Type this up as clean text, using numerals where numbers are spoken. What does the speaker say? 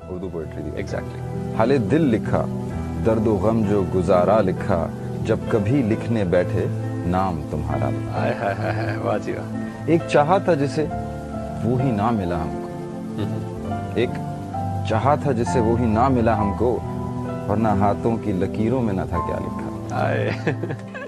Urdu poetry दी। Exactly. हाले दिल लिखा, दर्दो गम जो गुजारा लिखा, जब कभी लिखने बैठे नाम तुम्हारा। हाय हाय हाय हाय, वाह जी वाह। एक चाहा था जिसे वो ही ना मिला हमको, एक चाहा था जिसे वो ही ना मिला हमको, वरना हाथों की लकीरों में न था क्या लिखा। हाय